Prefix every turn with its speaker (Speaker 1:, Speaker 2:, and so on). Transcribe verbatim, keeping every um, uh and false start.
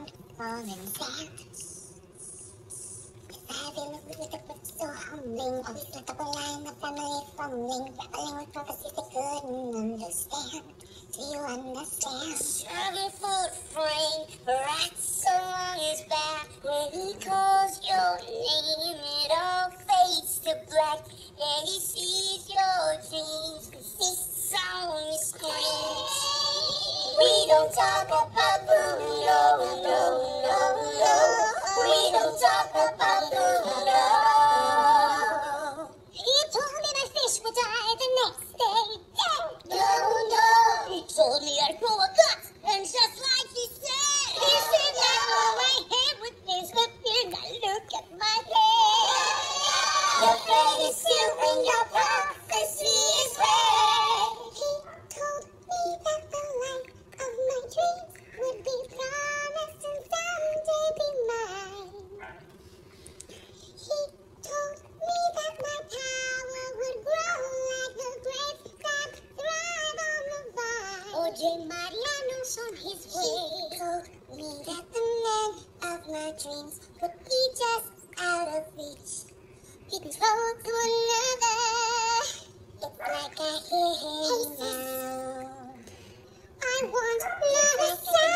Speaker 1: Falling sad. Having a little bit so humbling. Always like a line of family fumbling. Grappling with prophecies they couldn't understand. Do you understand? Seven foot frame, right so long his back. When he calls your name, it all fades to black. And he sees your dreams, he sees on your screens. We don't talk about Bruno, no, no, no. We don't talk about Bruno. He told me my fish would die the next day. No, no. He told me I'd grow a gut, and just like he said, he said that all my hair would disappear. Now look at my hair. Your fate is sealed and your prophecy is red. He told me that the light of my dreams would be promised and someday be mine. He told me that my power would grow like the grapes that thrive on the vine. O J Mariano's on his way. He told me that the man of my dreams would be just out of reach. He can flow to another. It's like I hear him now. I want another sound.